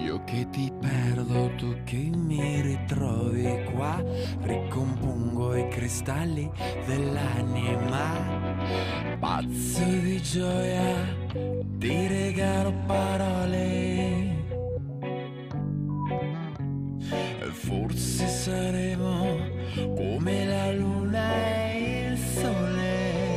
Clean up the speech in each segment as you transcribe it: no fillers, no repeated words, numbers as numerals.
Io che ti perdo, tu che mi ritrovi qua, ricompongo i cristalli dell'anima. Pazzo di gioia, ti regalo parole. E forse saremo come la luna e il sole.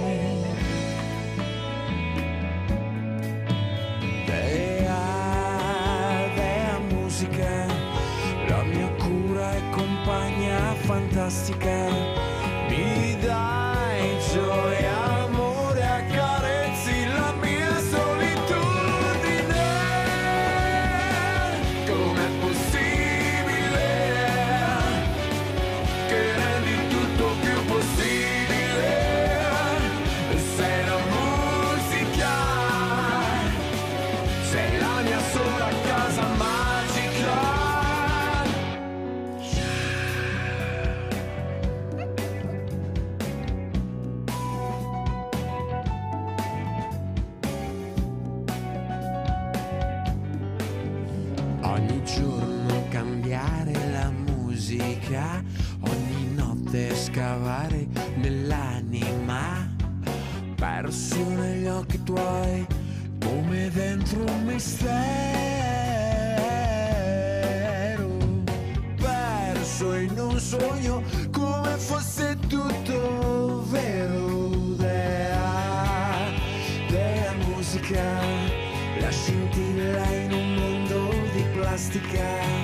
La mia cura e compagna fantastica, mi dai gioia, amore, accarezzi la mia solitudine. Com'è possibile che rendi tutto più possibile? Sei la musica, sei la mia sola casa magica. Ogni giorno cambiare la musica, ogni notte scavare nell'anima, perso negli occhi tuoi come dentro un mistero, perso in un sogno come fosse tutto vero. Dea musica, la scintilla in un mondo di plastica.